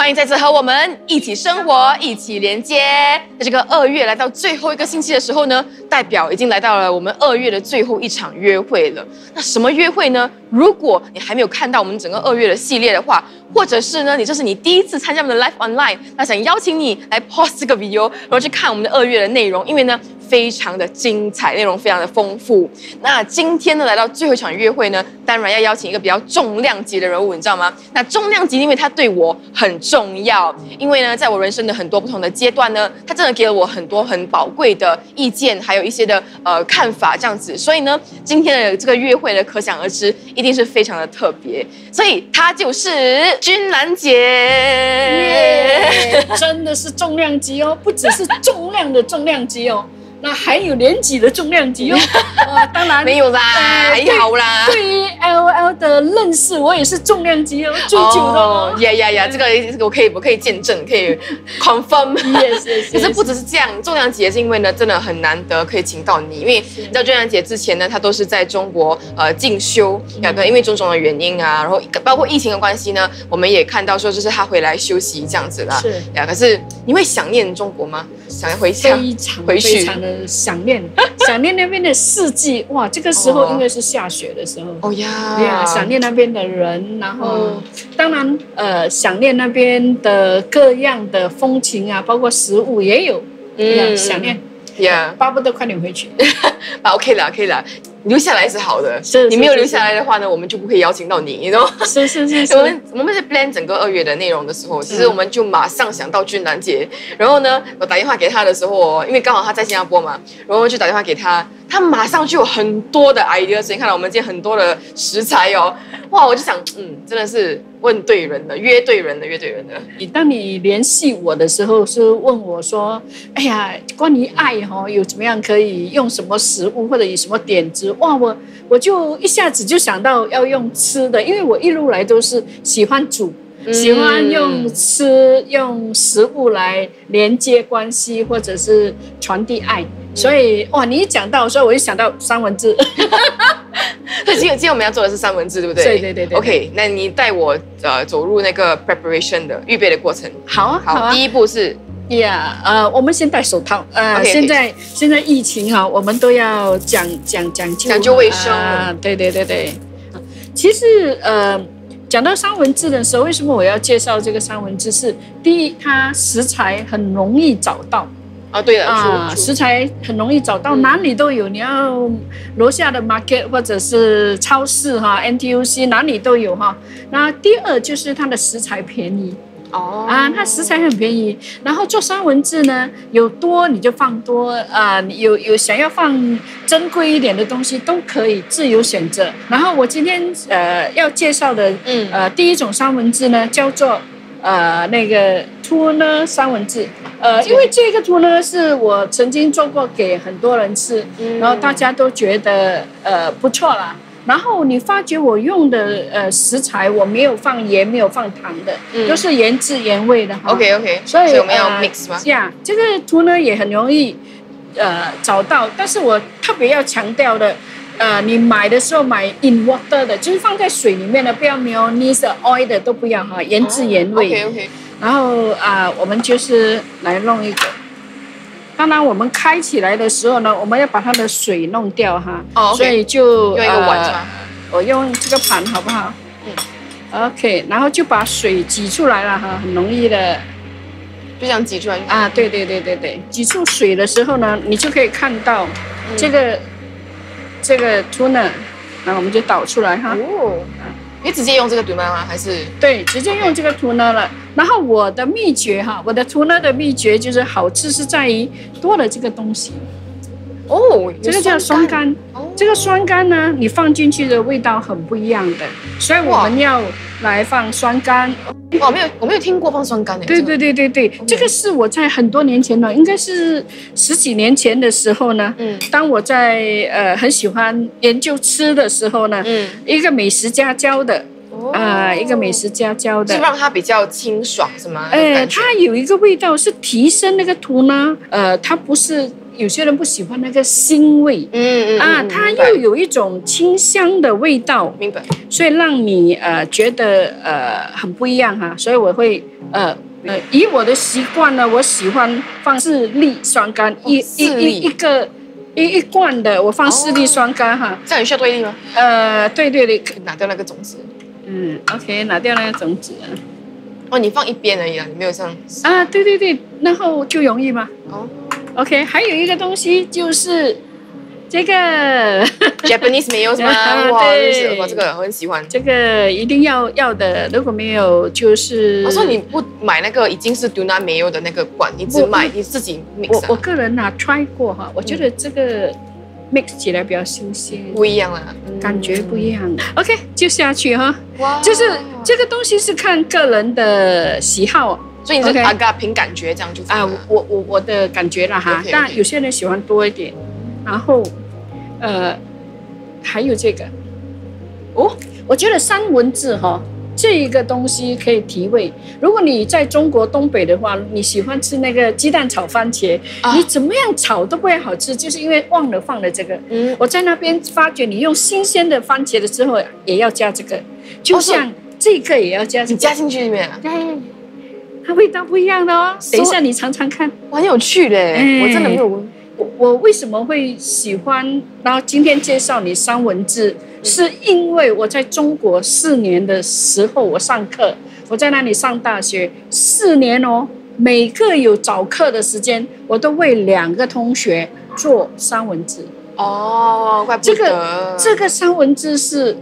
欢迎再次和我们一起生活，一起连接。在这个2月来到最后一个星期的时候呢，代表已经来到了我们2月的最后一场约会了。那什么约会呢？如果你还没有看到我们整个2月的系列的话，或者是呢，这是你第一次参加我们的 Live Online， 那想邀请你来 pause 这个 video， 然后去看我们的2月的内容，因为呢非常的精彩，内容非常的丰富。那今天呢来到最后一场约会呢，当然要邀请一个比较重量级的人物，你知道吗？那重量级，因为他对我很重要，因为呢在我人生的很多不同的阶段呢，他真的给了我很多很宝贵的意见，还有一些的看法这样子。所以呢，今天的这个约会呢，可想而知，一定是非常的特别。所以她就是君兰姐， 真的是重量级哦，不只是重量的重量级哦。那还有年纪的重量级哦，当然没有啦，还好啦。 对于 LOL 的认识，我也是重量级哦，最久的哦。 呀，这个我可以见证，可以 confirm。可是不只是这样，重量级也是因为呢，真的很难得可以请到你，因为你知道重量级之前呢，她都是在中国进修，因为种种的原因啊，然后包括疫情的关系呢，我们也看到说就是她回来休息这样子啦。 是呀，可是你会想念中国吗？想要回家？ 非常的想念那边的四季。哇，这个时候因为是下雪的时候。 哦呀， 想念那边的人，然后当然想念那边的各样的风情啊，包括食物也有。想念。巴不得快点回去。 OK 啦，可以啦。留下来是好的，你没有留下来的话呢，我们就不可以邀请到你，你知道吗？ 是。 我们在 plan 整个2月的内容的时候，其实我们就马上想到君兰姐，然后呢，我打电话给她的时候，因为刚好她在新加坡嘛，然后就打电话给她，她马上就有很多的 idea， 所以看到我们今天很多的食材哦，哇，我就想，真的是问对人了，约对人了。 当你联系我的时候，是问我说，哎呀，关于爱有怎么样可以用什么食物或者以什么点子？哇，我就一下子就想到要用吃的，因为我一路来都是喜欢煮，喜欢用食物来连接关系或者是传递爱。所以哇，你一讲到，所以我就想到三文治。 所以今天我们要做的是三文治，对不对？ 对。 OK， 那你带我走入那个 preparation 的预备的过程。 好啊。 第一步是。 我们先戴手套。现在疫情我们都要讲究卫生。 对。其实讲到三文治的时候，为什么我要介绍这个三文治？是第一，它食材很容易找到。 对了， 食材很容易找到，哪里都有。你要楼下的 market 或者是超市NTUC 哪里都有那第二就是它的食材便宜。它食材很便宜，然后做三文治呢，有多你就放多，你有想要放珍贵一点的东西都可以自由选择。然后我今天要介绍的第一种三文治呢，叫做那个 tuna 三文治。因为这个 tuna 是我曾经做过给很多人吃，然后大家都觉得不错啦。然后你发觉我用的食材，我没有放盐，没有放糖的，都是原汁原味的。 OK， 所以我们要 mix 吗？ 这个tuna也很容易找到，但是我特别要强调的，你买的时候买 in water 的，就是放在水里面的，不要 mayonnaise、oil 的都不要原汁原味。OK。然后我们就是来弄一个。当然，我们开起来的时候呢，我们要把它的水弄掉所以就用一个碗是吗？ 我用这个盘好不好？OK， 然后就把水挤出来了很容易的， 就这样挤出来对，挤出水的时候呢，你就可以看到这个tuna，然后我们就倒出来你直接用这个 tuna 吗？还是？ 对，直接用这个 tuna 了。然后我的秘诀我的 tuna 的秘诀就是好吃是在于多了这个东西。这个叫酸柑。这个酸柑呢，你放进去的味道很不一样的，所以我们要来放酸柑。 我没有听过放酸柑。 对，这个是我在很多年前了，应该是10几年前的时候呢。当我在很喜欢研究吃的时候呢，一个美食家教的。一个美食家教的， 是让它比较清爽是吗？ 它有一个味道是提升那个tuna，它不是有些人不喜欢那个腥味，它又有一种清香的味道， 明白？ 所以让你觉得很不一样哈，所以我会以我的习惯呢，我喜欢放4粒酸柑，一罐的，我放4粒酸柑哈。 这样你需要多1粒吗？ 对， 拿掉那个种子。 OK， 拿掉那个种子。 哦，你放一边而已啦，你没有这样。 对，然后就容易嘛。OK， 还有一个东西就是这个 Japanese 没有是吗？哇，这个我很喜欢。 这个一定要的，如果没有就是。 我说你不买那个已经是 Tuna 没有的那个罐，你只买你自己 mix。 我个人try 过哈，我觉得这个 mix 起来比较新鲜， 不一样啦， 感觉不一样。OK， 就下去哈。就是这个东西是看个人的喜好。 所以你是凭感觉这样就我的感觉啦哈，但有些人喜欢多一点，然后还有这个我觉得三文治哈这一个东西可以提味。如果你在中国东北的话，你喜欢吃那个鸡蛋炒番茄，你怎么样炒都不会好吃，就是因为忘了放了这个。我在那边发觉，你用新鲜的番茄的时候也要加这个，就像这个也要加， 你加进去里面对。它味道不一样的哦，等一下你尝尝看， 很有趣嘞，我真的没有闻。 我为什么会喜欢？然后今天介绍你三文治，是因为我在中国4年的时候，我上课，我在那里上大学4年哦，每个有早课的时间，我都为2个同学做三文治。 怪不得这个三文治是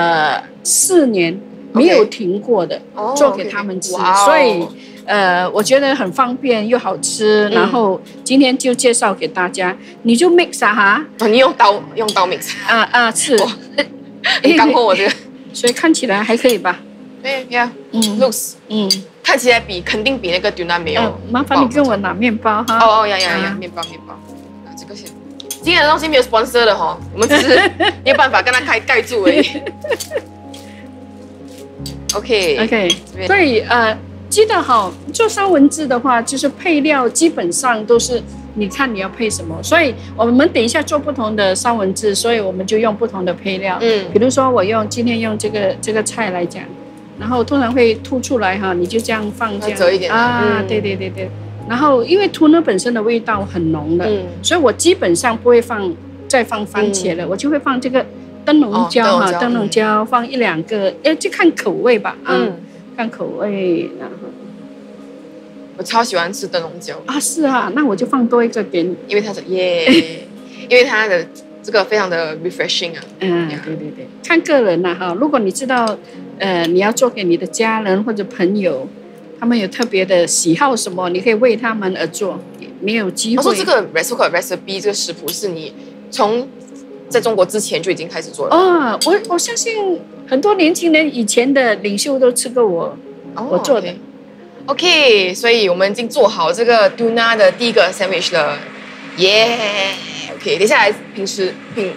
4年。没有停过的，做给他们吃，所以我觉得很方便又好吃。然后今天就介绍给大家，你就 mix 哈。 你用刀 mix 是。 你刚过我这个， 所以看起来还可以吧？ 对呀，looks，看起来肯定比那个 Tuna 没有。 麻烦你跟我拿面包哈。 面包。这个先。今天的东西没有 sponsor 的哈，我们只是没有办法跟他盖住而已。OK， 所以记得哈，做三文治的话，就是配料基本上都是你看你要配什么，所以我们等一下做不同的三文治，所以我们就用不同的配料。比如说我今天用这个菜来讲，然后通常会凸出来哈，你就这样放这样折一点对。然后因为tuna本身的味道很浓的，所以我基本上不会再放番茄了，我就会放这个。灯笼椒哈，灯笼椒放1、2个，就看口味吧，看口味。然后我超喜欢吃灯笼椒是啊，那我就放多一个给你， 因为它因为它的这个非常的 refreshing 啊。 对，看个人啦哈。如果你知道你要做给你的家人或者朋友，他们有特别的喜好什么，你可以为他们而做，没有机会。 我说这个 recipe 这个食谱是你从在中国之前就已经开始做了我相信很多年轻人以前的领袖都吃过我做的。 OK， 所以我们已经做好这个 Tuna 的第一个 sandwich 了，OK， 接下来品尝。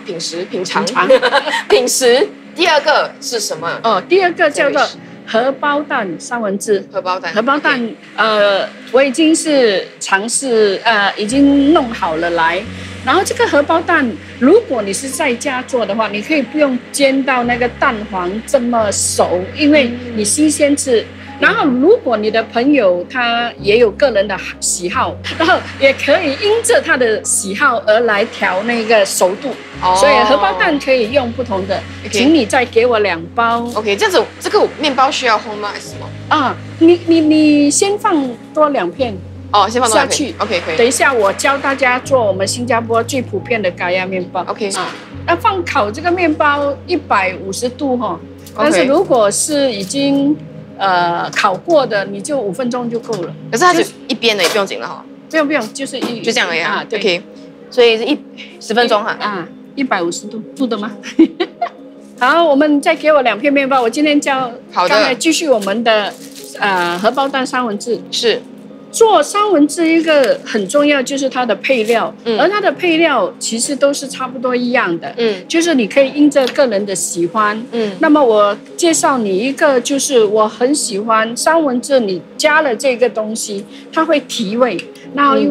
品食。第二个是什么？ 第二个叫做荷包蛋三文治。 荷包蛋， 我已经是尝试已经弄好了来。然后这个荷包蛋，如果你是在家做的话，你可以不用煎到那个蛋黄这么熟，因为你新鲜吃。然后如果你的朋友他也有个人的喜好，然后也可以因着他的喜好而来调那个熟度。所以荷包蛋可以用不同的，请你再给我2包。 OK， 这样子这个面包需要烘吗还是什么？ 你先放多2片。 先放下去。OK， 可以。 等一下，我教大家做我们新加坡最普遍的咖椰面包。 OK。 那放烤这个面包150度哈，但是如果是已经烤过的，你就5分钟就够了。 可是它是一边的，也不用紧了哈。 不用，就是就这样而已啊。 对。 OK， 所以是10分钟哈。 150度的吗？好，我们再给我2片面包。我今天刚才继续我们的荷包蛋三文治。 是。 做三文治一个很重要就是它的配料，而它的配料其实都是差不多一样的，就是你可以因着个人的喜欢，那么我介绍你一个，就是我很喜欢三文治，你加了这个东西，它会提味。那因为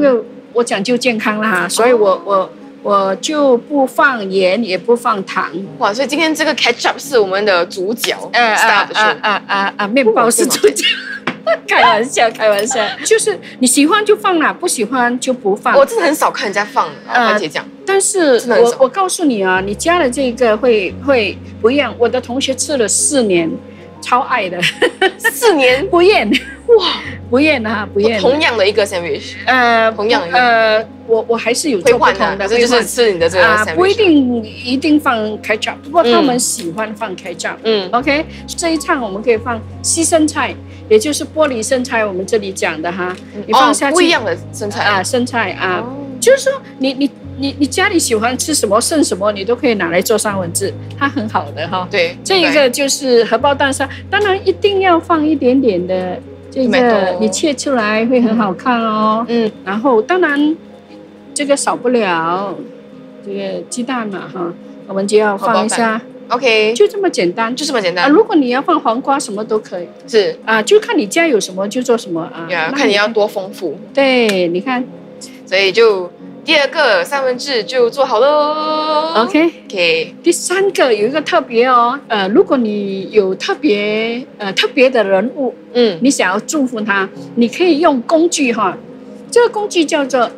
我讲究健康啦，所以我就不放盐，也不放糖。 哇，所以今天这个 ketchup 是我们的主角面包是主角。开玩笑，开玩笑，就是你喜欢就放啦，不喜欢就不放。 我真的很少看人家放番茄酱， 但是我告诉你啊，你加了这个会不一样。我的同学吃了4年，超爱的。 4年不厌，哇，不厌啊，不厌。 同样的一个 sandwich， 同样的我还是有做不同的， 这就是吃你的这个 sandwich， 不一定放 ketchup， 不过他们喜欢放 ketchup。OK， 这一餐我们可以放西生菜。也就是玻璃生菜，我们这里讲的哈，你放下去不一样的生菜啊， 生菜啊，就是说你家里喜欢吃什么剩什么，你都可以拿来做三文治，它很好的哈。 对， 这一个就是荷包蛋沙，当然一定要放一点点的这个，你切出来会很好看哦。然后当然这个少不了这个鸡蛋嘛哈，我们就要放一下。 OK， 就这么简单， 就这么简单。 如果你要放黄瓜，什么都可以。 是就看你家有什么就做什么啊。 看你要多丰富。 对，你看， 所以就第2个三文治就做好喽。OK， 第3个有一个特别哦，如果你有特别的人物，你想要祝福他，你可以用工具哈，这个工具叫做。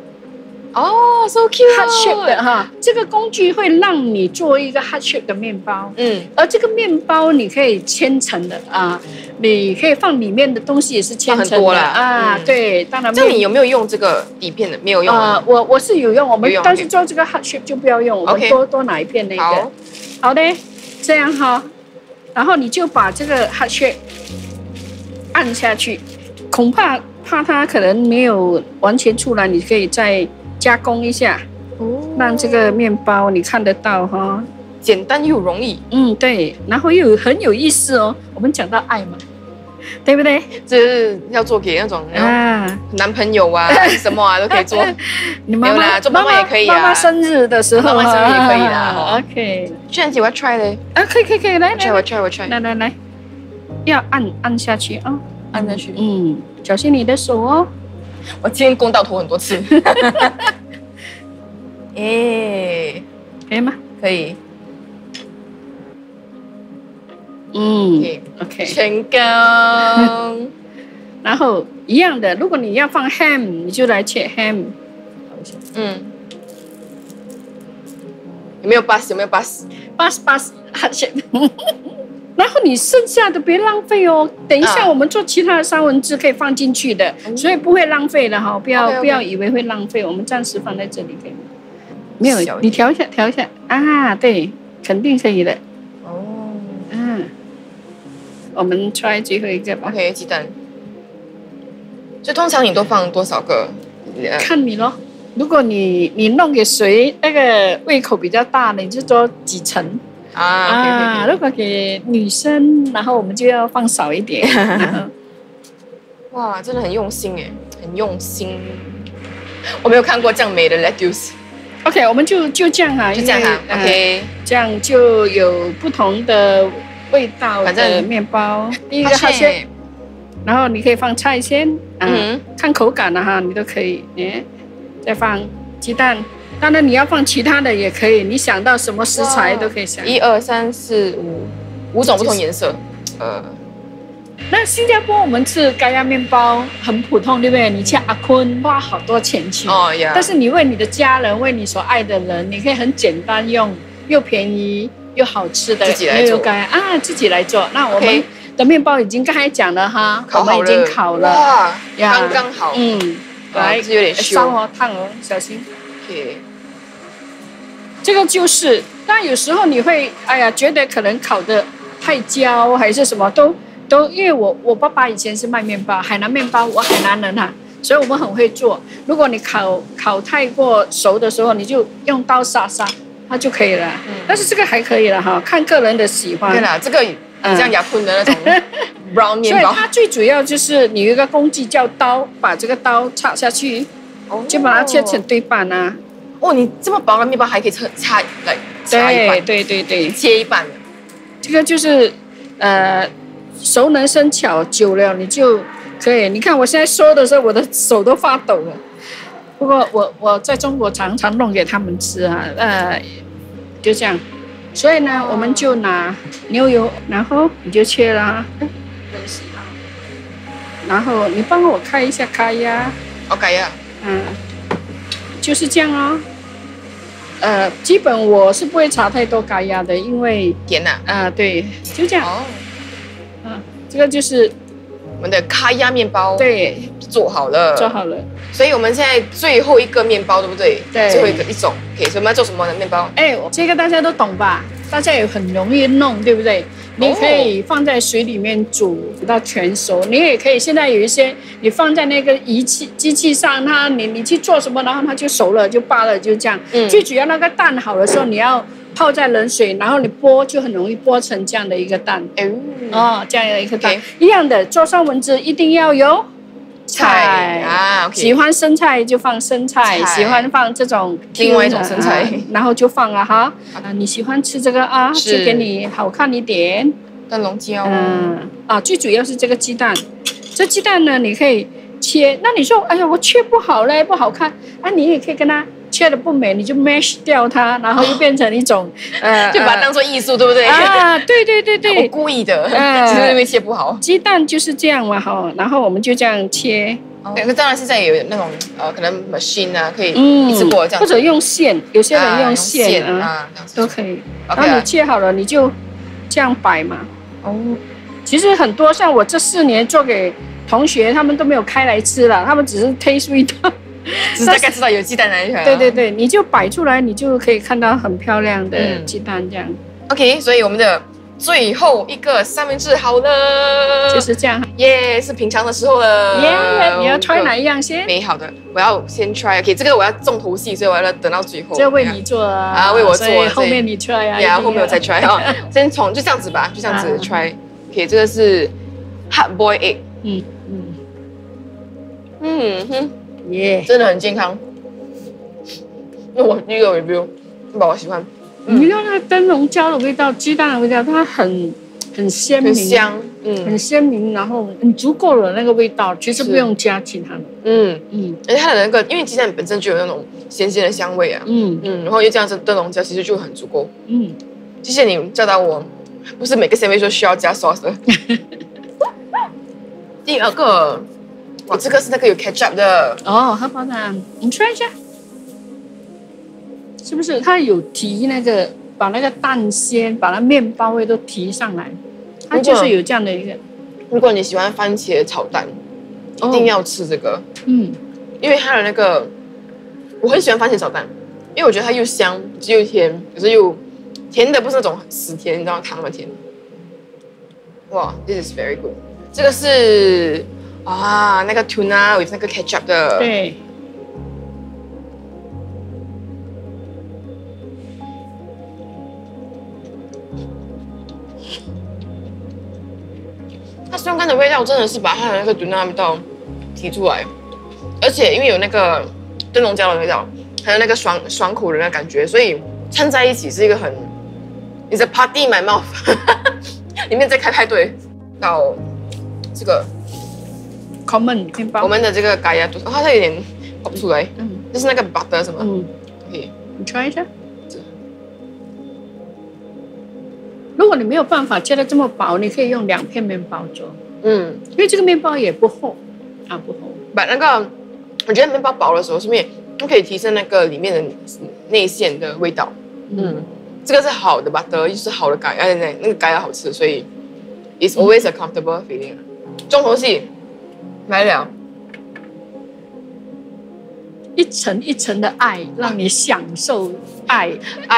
so cute， heart shape 的哈，这个工具会让你做一个 heart shape 的面包，而这个面包你可以千层的啊，你可以放里面的东西也是千层的啊，对，当然。 这你有没有用这个底片的？没有用我是有用，我们但是做这个 heart shape 就不要用，我们多拿一片那个。好的，这样哈，然后你就把这个 heart shape 按下去，恐怕它可能没有完全出来，你可以再加工一下，让这个面包你看得到哈， 简单又容易。 对，然后又很有意思哦。我们讲到爱嘛，对不对？ 这是要做给那种男朋友啊，什么啊都可以做。 你妈妈做妈妈也可以啊， 妈妈生日的时候， 妈妈生日也可以啦。 OK， 居然我要 try 嘞？ 可以，来， 我 try， 来，要按下去啊， 按下去。 小心你的手哦。 我今天公道头很多次。可以吗？ 可以。 OK， 成功。 然后一样的，如果你要放 ham， 你就来切 ham。有没有 bus？ 然后你剩下的别浪费哦，等一下我们做其他的三文治可以放进去的，所以不会浪费的哈，不要以为会浪费，我们暂时放在这里可以吗？没有，你调一下啊，对，肯定可以的。我们 try 最后一个吧。 OK， 鸡蛋。所以通常你都放多少个？ 看你咯，如果你弄给谁那个胃口比较大的，你就做几层。如果给女生，然后我们就要放少一点。 哇，真的很用心哎，很用心。我没有看过这样美的 lettuce。OK， 我们就这样哈， 就这样哈。OK， 这样就有不同的味道的面包。第一个哈切，然后你可以放菜先，看口感的哈，你都可以。再放鸡蛋。当然你要放其他的也可以，你想到什么食材都可以想。 1、2、3、4、5种不同颜色。 那新加坡我们吃咖喱面包很普通，对不对？你去阿坤花好多钱去。但是你为你的家人，为你所爱的人，你可以很简单用，又便宜又好吃的牛油咖喱自己来做。那我们的面包已经刚才讲了哈，我们已经烤了， 哇，刚刚好。 来， 是有点烧哦，烫哦，小心。这个就是，但有时候你会觉得可能烤的太焦还是什么，都因为我爸爸以前是卖面包，海南面包，我海南人哈，所以我们很会做。如果你烤太过熟的时候，你就用刀杀，它就可以了。但是这个还可以了哈，看个人的喜欢。 对啦，这个像雅坤的那种 brown 面包。 所以它最主要就是你有一个工具叫刀，把这个刀插下去，就把它切成对半啊。 你这么薄的面包还可以插一半？ 对， 切一半。 这个就是熟能生巧，久了你就可以。你看我现在说的时候，我的手都发抖了。 不过我在中国常常弄给他们吃啊，就这样。所以呢，我们就拿牛油，然后你就切啦，然后你帮我开一下开呀。 OK 呀。 就是这样哦。基本我是不会炒太多咖椰的，因为甜呐。 对，就这样。这个就是我们的咖椰面包。 对， 做好了。 做好了。 所以我们现在最后一个面包，对不对？ 对。 最后一种。OK， 所以我们要做什么的面包？ 这个大家都懂吧？大家也很容易弄，对不对？你可以放在水里面煮到全熟，你也可以现在有一些你放在那个机器上，你去做什么，然后它就熟了就罢了，就这样。最主要那个蛋好的时候，你要泡在冷水，然后你剥就很容易剥成这样的一个蛋。这样的一个蛋，一样的做三文治一定要有菜喜欢生菜就放生菜，喜欢放这种另外一种生菜， 然后就放了哈。你喜欢吃这个就给你好看一点。 灯笼椒。 最主要是这个鸡蛋。这鸡蛋呢，你可以切。那你说，哎呀，我切不好嘞，不好看。你也可以跟它切的不美，你就 mash 掉它，然后又变成一种就把它当做艺术，对不对？ 对。 我故意的，只是因为切不好。 鸡蛋就是这样嘛，然后我们就这样切。 当然现在也有那种可能 machine 可以一次过这样， 或者用线，有些人用线都可以。然后你切好了，你就这样摆嘛。其实很多像我这4年做给同学，他们都没有开来吃了，他们只是 taste 味道， 只是大概知道有鸡蛋来。 对，你就摆出来，你就可以看到很漂亮的鸡蛋这样。 OK， 所以我们的最后一个三明治好了， 就是这样。 是品尝的时候了。 你要 try 哪一样先？ 美好的，我要先 try。OK， 这个我要重头戏，所以我要等到最后。 这为你做为我做， 所以后面你 try 后面我再 try 先从就这样子吧，就这样子 try。OK， 这个是 hard boiled egg。真的很健康。那我第一个 review， 我喜欢。 你用那个灯笼椒的味道、鸡蛋的味道，它很鲜明， 很香， 很鲜明，然后很足够的那个味道，其实不用加其他的。 而且它的那个，因为鸡蛋本身就有那种咸咸的香味啊。然后又这样子灯笼椒，其实就很足够。谢谢你教导我，不是每个 sandwich 都需要加 sauce 的。第二个，这个是那个有 ketchup 的。 荷包蛋，你 try 一下。是不是它有提那个把那个蛋鲜把那面包味都提上来？它就是有这样的一个。 如果你喜欢番茄炒蛋，一定要吃这个。因为它的那个，我很喜欢番茄炒蛋，因为我觉得它又香又甜，可是又甜的不是那种死甜，你知道糖的甜。哇 ，this is very good。这个是那个 tuna with 那个 ketchup 的。 对。 它酸干的味道真的是把它的那个tuna味道提出来，而且因为有那个灯笼椒的味道，还有那个爽口的那个感觉，所以掺在一起是一个很 ，it's a party in my mouth， 里面在开派对。到这个 common 面包， 我们的这个咖椰多，它有点跑不出来，就是那个 butter 什么，OK， 你 try 一下。如果你没有办法切得这么薄，你可以用2片面包做。因为这个面包也不厚，不厚。 把那个，我觉得面包薄的时候，是不是都可以提升那个里面的内馅的味道？这个是好的butter，就是好的咖椰，那个咖椰好吃，所以 it's always a comfortable feeling。重头戏来了。 一层一层的爱，让你享受爱。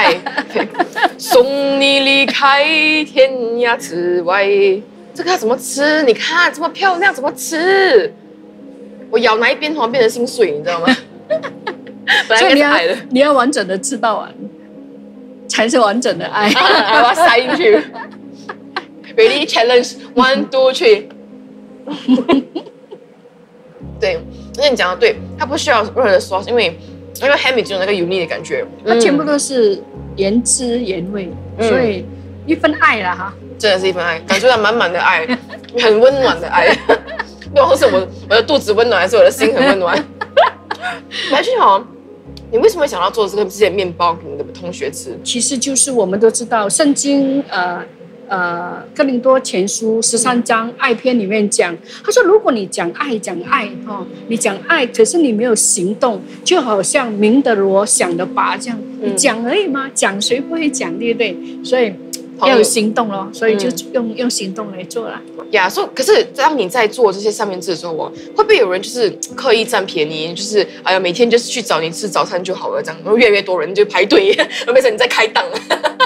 送你离开天涯之外。这个要怎么吃？你看这么漂亮，怎么吃？我咬哪一边变成心碎，你知道吗？本来应该是爱的， 你要完整的吃到完，才是完整的爱。 我要塞进去。Ready challenge 1, 2, 3。对，而且你讲的对，它不需要任何的 sauce， 因为那个 ham 只有那个油腻的感觉， 它全部都是原汁原味，所以一份爱了哈。 真的是一份爱，感受到满满的爱，很温暖的爱。不知道是我的肚子温暖，还是我的心很温暖。 来俊豪，你为什么会想要做这些面包给你的同学吃？ 其实就是我们都知道，圣经哥林多前书13章爱篇里面讲，他说如果你讲爱你讲爱，可是你没有行动，就好像鸣的锣响的钹这样，你讲而已吗？讲谁不会讲，对不对？所以要有行动咯，所以就用行动来做啦。 可是当你在做这些三明治的时候，会不会有人就是刻意占便宜，就是哎呀每天就是去找你吃早餐就好了这样，然后越来越多人就排队，变成你在开档了。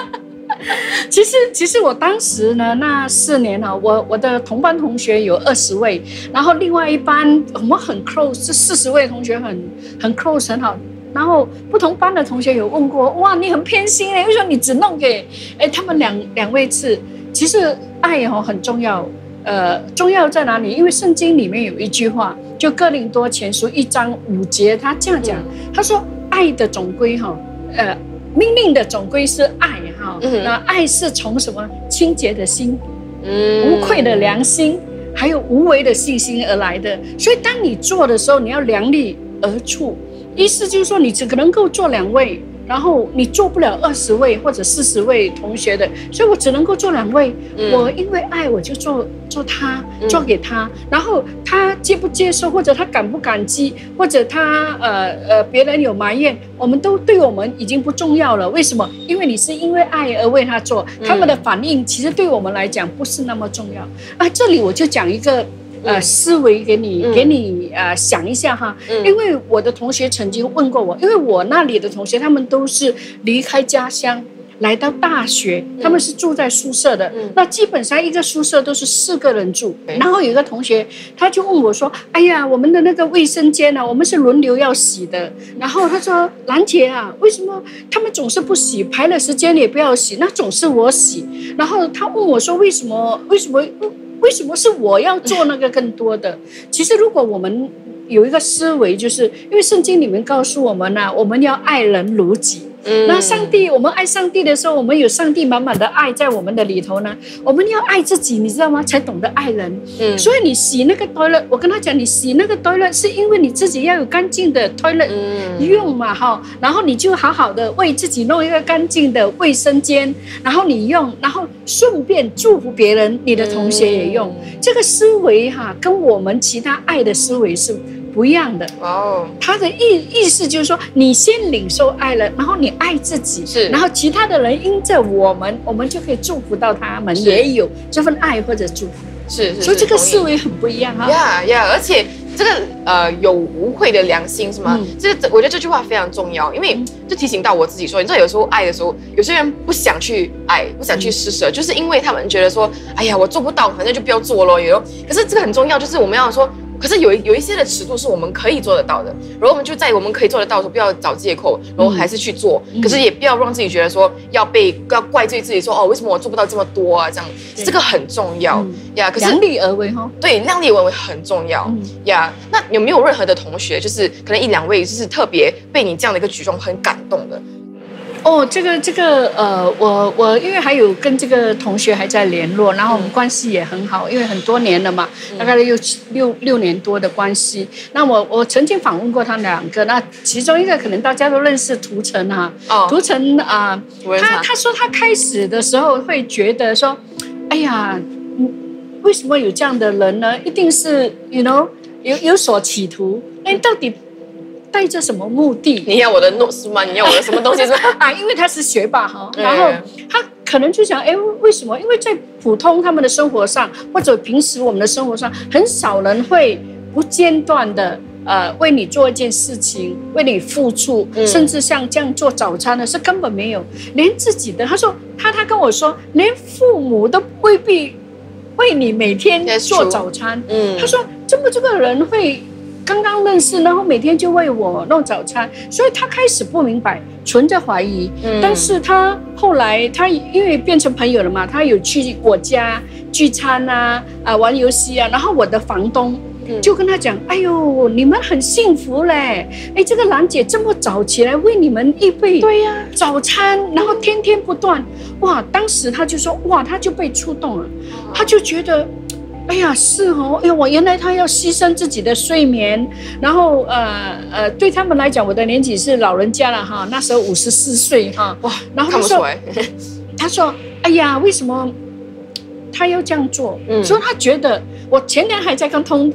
其实我当时呢，那4年啊，我的同班同学有20位，然后另外一班我们很 close， 是40位同学很 close 很好。然后不同班的同学有问过，哇，你很偏心哎，为什么你只弄给他们两位吃？其实爱很重要，重要在哪里？因为圣经里面有一句话，就哥林多前书1章5节，他这样讲，他说爱的总归命令的总归是爱那爱是从什么清洁的心、无愧的良心，还有无为的信心而来的。所以当你做的时候，你要量力而处。意思就是说，你只能够做2位，然后你做不了20位或者40位同学的，所以我只能够做2位。我因为爱，我就做他，做给他，然后他接不接受，或者他感不感激，或者他别人有埋怨，我们都对我们已经不重要了。为什么？因为你是因为爱而为他做，他们的反应其实对我们来讲不是那么重要啊。这里我就讲一个。思维给你想一下哈，因为我的同学曾经问过我，因为我那里的同学他们都是离开家乡来到大学，他们是住在宿舍的，那基本上一个宿舍都是4个人住。然后有一个同学他就问我说，哎呀，我们的那个卫生间我们是轮流要洗的，然后他说，兰姐啊，为什么他们总是不洗，排了时间也不要洗，那总是我洗。然后他问我说，为什么是我要做那个更多的？其实如果我们有一个思维，就是因为圣经里面告诉我们我们要爱人如己。那上帝，我们爱上帝的时候，我们有上帝满满的爱在我们的里头呢。我们要爱自己，你知道吗？才懂得爱人。所以你洗那个 toilet， 我跟他讲，你洗那个 toilet 是因为你自己要有干净的 toilet 用嘛然后你就好好的为自己弄一个干净的卫生间，然后你用，然后顺便祝福别人，你的同学也用。这个思维跟我们其他爱的思维是不一样的他的意思就是说，你先领受爱了，然后你爱自己，然后其他的人因着我们就可以祝福到他们，也有这份爱或者祝福。所以这个思维很不一样而且这个有无愧的良心是吗？我觉得这句话非常重要，因为就提醒到我自己说，你知道有时候爱的时候，有些人不想去爱，不想去施舍，就是因为他们觉得说，哎呀，我做不到，反正就不要做咯。可是这个很重要，就是我们要说。可是有一些的尺度是我们可以做得到的，然后我们就在我们可以做得到的时候，不要找借口，然后还是去做。可是也不要让自己觉得说要怪罪自己说为什么我做不到这么多啊？这样这个很重要可是量力而为对，量力而为很重要那有没有任何的同学，就是可能1、2位，就是特别被你这样的一个举动很感动的？ 这个我因为还有跟这个同学还在联络，然后我们关系也很好，因为很多年了嘛，大概6年多的关系。那我曾经访问过他2个，那其中一个可能大家都认识涂城涂城他说他开始的时候会觉得说，哎呀，为什么有这样的人呢？一定是有所企图，到底带着什么目的？ 你要我的 notes 吗？你要我的什么东西是吗？ 因为他是学霸然后他可能就想，为什么？因为在普通他们的生活上，或者平时我们的生活上，很少人会不间断的为你做一件事情，为你付出，甚至像这样做早餐的是根本没有，连自己的，他说他跟我说，连父母都未必为你每天做早餐。他说这个人会。刚刚认识，然后每天就为我弄早餐，所以他开始不明白，存着怀疑。但是他后来，他因为变成朋友了嘛，他有去我家聚餐玩游戏然后我的房东就跟他讲，哎呦，你们很幸福嘞！这个兰姐这么早起来为你们预备早餐，然后天天不断，哇！当时他就说，哇，他就被触动了，他就觉得。 哎呀，是哦，哎呀，我原来他要牺牲自己的睡眠，然后对他们来讲，我的年纪是老人家了哈，那时候54岁哈，哇，然后他说，哎呀，为什么他要这样做？所以他觉得，我前年还在跟通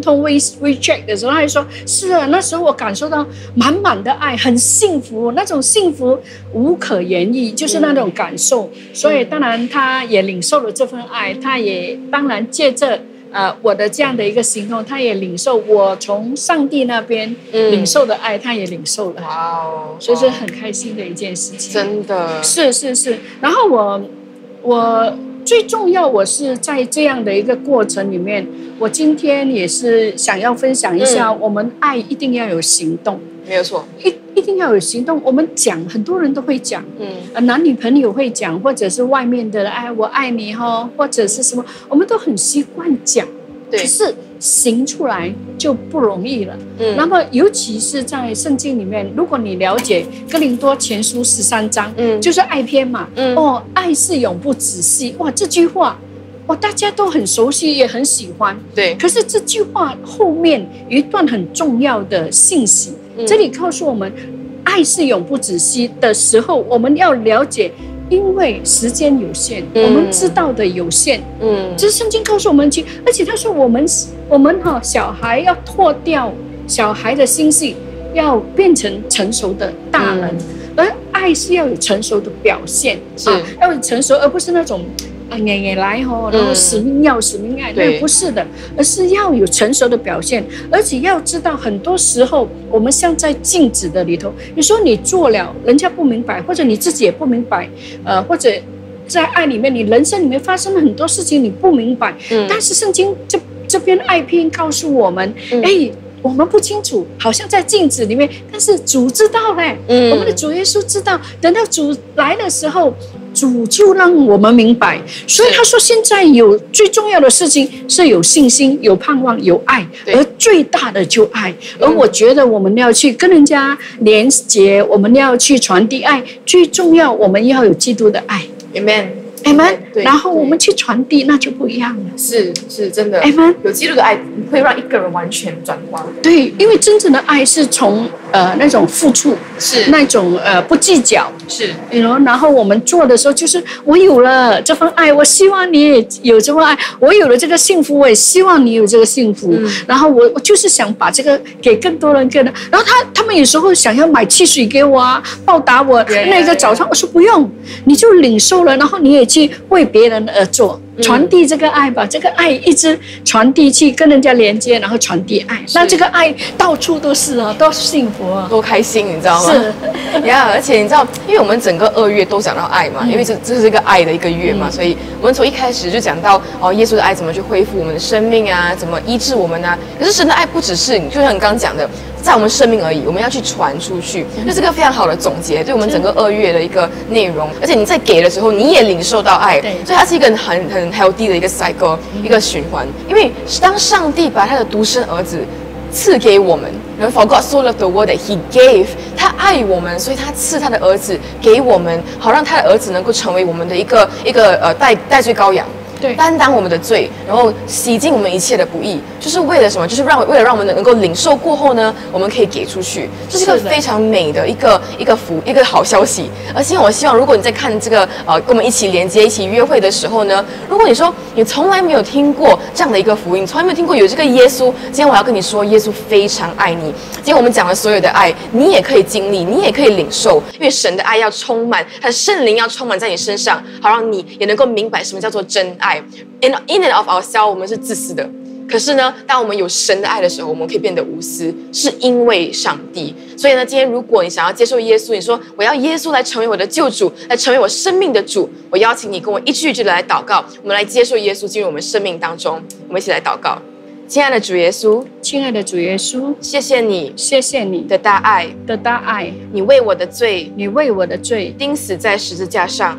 WeChat 的时候，他还说，是啊，那时候我感受到满满的爱，很幸福，那种幸福无可言喻，就是那种感受。所以当然他也领受了这份爱，他也当然借着我的这样的一个行动，他也领受我从上帝那边领受的爱，他也领受了。哇哦，所以是很开心的一件事情。 真的是。然后我最重要，我是在这样的一个过程里面，我今天也是想要分享一下，我们爱一定要有行动， 没有错， 一定要有行动。我们讲，很多人都会讲，男女朋友会讲，或者是外面的哎，我爱你哈，或者是什么，我们都很习惯讲，可是行出来就不容易了。那么尤其是在圣经里面，如果你了解哥林多前书13章，就是爱篇嘛，爱是永不止息。哇，这句话，哇，大家都很熟悉，也很喜欢。对。可是这句话后面有一段很重要的信息，这里告诉我们，爱是永不止息的时候，我们要了解。因为时间有限，我们知道的有限，这是圣经告诉我们去，而且他说我们小孩要脱掉小孩的心性，要变成成熟的大人，而爱是要有成熟的表现，要有成熟，而不是那种也来然后使命要使命爱，那不是的，而是要有成熟的表现，而且要知道很多时候我们像在镜子的里头，你说你做了，人家不明白，或者你自己也不明白，或者在爱里面，你人生里面发生了很多事情你不明白，但是圣经这边爱篇告诉我们，我们不清楚，好像在镜子里面，但是主知道嘞，我们的主耶稣知道，等到主来的时候，主就让我们明白。所以他说，现在有最重要的事情是有信心、有盼望、有爱，而最大的就爱。而我觉得我们要去跟人家连结，我们要去传递爱，最重要我们要有基督的爱。 Amen。 然后我们去传递，那就不一样了。 是真的。有基督的爱会让一个人完全转化。对， 因为真正的爱是从那种付出，是那种不计较，是。然后我们做的时候，就是我有了这份爱，我希望你也有这份爱；我有了这个幸福，我也希望你有这个幸福。然后我就是想把这个给更多人，然后他们有时候想要买汽水给我啊，报答我那个早上，我说不用，你就领受了，然后你也去为别人而做，传递这个爱吧，这个爱一直传递去跟人家连接，然后传递爱，那这个爱到处都是啊，都幸福啊， 多开心，你知道吗？是呀，而且你知道，因为我们整个2月都讲到爱嘛，因为这是一个爱的一个月嘛，所以我们从一开始就讲到耶稣的爱怎么去恢复我们的生命啊，怎么医治我们啊。可是神的爱不只是就像你刚刚讲的，在我们生命而已，我们要去传出去，这是个非常好的总结，对我们整个2月的一个内容。而且你在给的时候，你也领受到爱，所以它是一个很 healthy 的一个 cycle，一个循环。因为当上帝把他的独生儿子赐给我们，然后 For God so loved the world that He gave， 他爱我们，所以他赐他的儿子给我们，好让他的儿子能够成为我们的一个代罪羔羊。担当我们的罪，然后洗净我们一切的不义，就是为了什么？就是为了让我们能够领受过后呢，我们可以给出去，这是一个非常美的一个好消息。而且我希望，如果你在看这个跟我们一起连接、一起约会的时候呢，如果你说你从来没有听过这样的一个福音，从来没有听过有这个耶稣，今天我要跟你说，耶稣非常爱你。今天我们讲的所有的爱，你也可以经历，你也可以领受，因为神的爱要充满，他的圣灵要充满在你身上，好让你也能够明白什么叫做真爱。In and of ourselves， 我们是自私的。可是呢，当我们有神的爱的时候，我们可以变得无私，是因为上帝。所以呢，今天如果你想要接受耶稣，你说我要耶稣来成为我的救主，来成为我生命的主，我邀请你跟我一句一句的来祷告，我们来接受耶稣进入我们生命当中。我们一起来祷告。亲爱的主耶稣， 亲爱的主耶稣， 谢谢你， 谢谢你的大爱，你为我的罪，钉死在十字架上，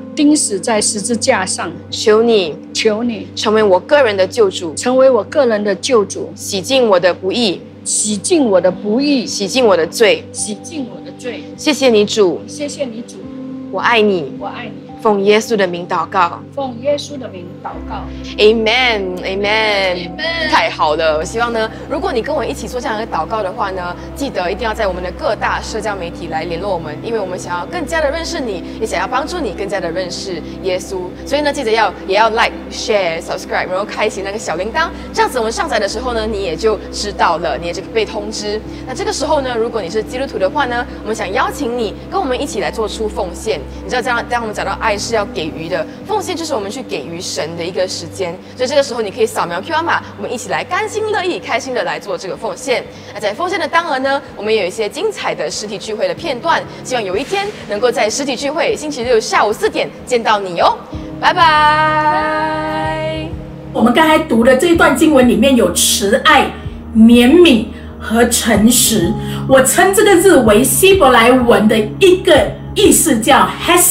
求你成为我个人的救主，洗净我的不义，洗净我的罪，谢谢你主，我爱你奉耶稣的名祷告， 奉耶稣的名祷告 ，Amen，Amen，太好了！我希望呢，如果你跟我一起做这样的祷告的话呢，记得一定要在我们的各大社交媒体来联络我们，因为我们想要更加的认识你，也想要帮助你更加的认识耶稣。所以呢，记得也要 like、share、subscribe， 然后开启那个小铃铛，这样子我们上载的时候呢，你也就知道了，你也就被通知。那这个时候呢，如果你是基督徒的话呢，我们想邀请你跟我们一起来做出奉献。你知道，当我们讲到爱是要给予的，奉献就是我们去给予神的一个时间。所以这个时候你可以扫描 QR 码，我们一起来甘心乐意、开心的来做这个奉献。那在奉献的当额呢，我们也有一些精彩的实体聚会的片段，希望有一天能够在实体聚会星期六下午4点见到你哦。拜拜。 我们刚才读的这一段经文里面有慈爱、怜悯和诚实。我称这个字为希伯来文的一个意思叫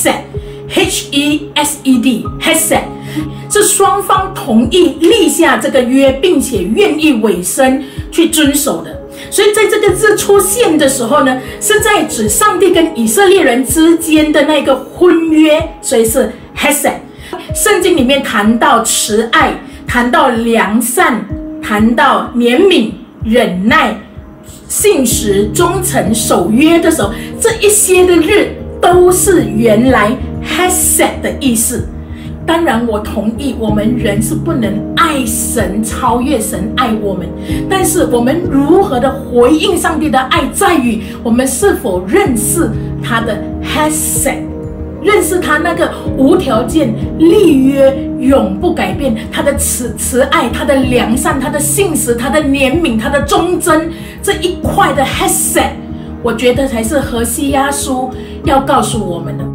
Hesed，H-E-S-E-D，Hesed， 是双方同意立下这个约，并且愿意委身去遵守的。所以在这个字出现的时候呢，是在指上帝跟以色列人之间的那个婚约，所以是 Hesed。圣经里面谈到慈爱，谈到良善，谈到怜悯、忍耐、信实、忠诚、守约的时候，这一些的日都是原来 Hesed 的意思。当然我同意，我们人是不能爱神超越神爱我们，但是我们如何的回应上帝的爱，在于我们是否认识他的 Hesed， 认识他那个无条件立约永不改变，他的慈爱，他的良善，他的信实，他的怜悯，他的忠贞，这一块的 Hesed， 我觉得才是何西阿书要告诉我们的。